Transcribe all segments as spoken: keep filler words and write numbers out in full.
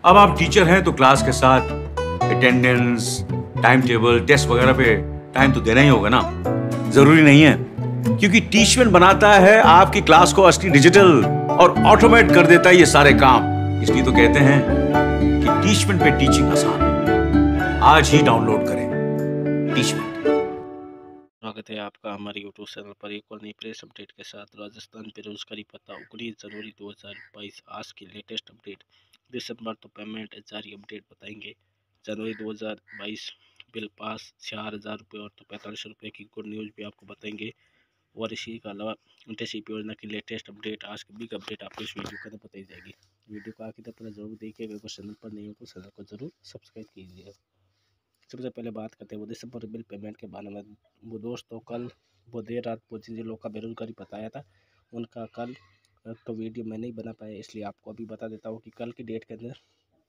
अब आप टीचर हैं तो क्लास के साथ अटेंडेंस, टाइम टेबल, टेस्ट वगैरह पे टाइम तो देना ही होगा ना। जरूरी नहीं है, क्योंकि टीचमेंट बनाता है आपकी क्लास को असली डिजिटल और ऑटोमेट कर देता है ये सारे काम। इसलिए तो कहते हैं कि टीचमेंट पे टीचिंग आसान है। आज ही डाउनलोड करें टीचमेंट। स्वागत है आपका हमारे यूट्यूब चैनल पर एक और नई प्रेस अपडेट के साथ। राजस्थान बेरोजगारी पता उन्नीस जनवरी दो हज़ार बाईस आज की लेटेस्ट अपडेट। दिसंबर तो पेमेंट जारी अपडेट बताएंगे। जनवरी दो हज़ार बाईस बिल पास चार हज़ार रुपये और तो पैंतालीस रुपये की गुड न्यूज़ भी आपको बताएंगे। और इसी के अलावा इंटर्नशिप योजना की लेटेस्ट अपडेट, आज की बिग अपडेट आपको इस वीडियो के अंदर बताई जाएगी। वीडियो को आखिर तक जरूर देखिए। अगर चैनल पर नहीं हो तो चैनल को जरूर सब्सक्राइब कीजिए। सबसे पहले बात करते हैं वो दिसंबर बिल पेमेंट के बारे में। वो दोस्तों कल वो देर रात वो जिन लोग का बेरोजगारी बताया था उनका कल तो वीडियो मैं नहीं बना पाया, इसलिए आपको अभी बता देता हूँ कि कल की डेट के अंदर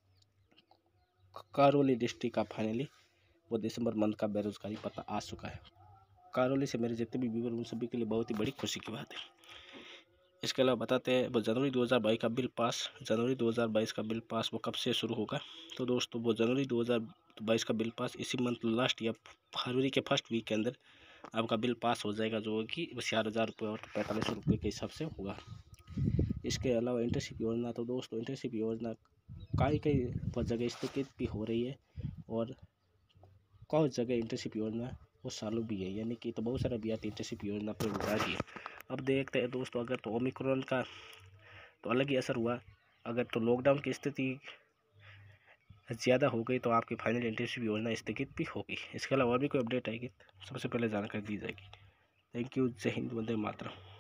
करौली डिस्ट्रिक्ट का फाइनली वो दिसंबर मंथ का बेरोजगारी पता आ चुका है। करौली से मेरे जितने भी व्यूअर उन सभी के लिए बहुत ही बड़ी खुशी की बात है। इसके अलावा बताते हैं वो जनवरी दो हज़ार बाईस का बिल पास जनवरी दो हज़ार बाईस का बिल पास वो कब से शुरू होगा। तो दोस्तों वो जनवरी दो हज़ार बाईस का बिल पास इसी मंथ लास्ट या फरवरी के फर्स्ट वीक के अंदर आपका बिल पास हो जाएगा, जो कि चार हज़ार रुपये और पैंतालीस रुपये के हिसाब से होगा। इसके अलावा इंटर्नशिप योजना, तो दोस्तों इंटर्नशिप योजना कई कई जगह स्थगित भी हो रही है और कुछ जगह इंटर्नशिप योजना वो चालू भी है, यानी कि तो बहुत सारे अभ्यर्थी इंटर्नशिप योजना पर उतार दिए। अब देखते हैं दोस्तों, अगर तो ओमिक्रॉन का तो अलग ही असर हुआ, अगर तो लॉकडाउन की स्थिति ज़्यादा हो गई तो आपकी फाइनल इंटर्नशिप योजना स्थगित भी होगी। इसके अलावा और भी कोई अपडेट आएगी सबसे पहले जानकारी दी जाएगी। Thank you. जय हिंद, वंदे मातरम।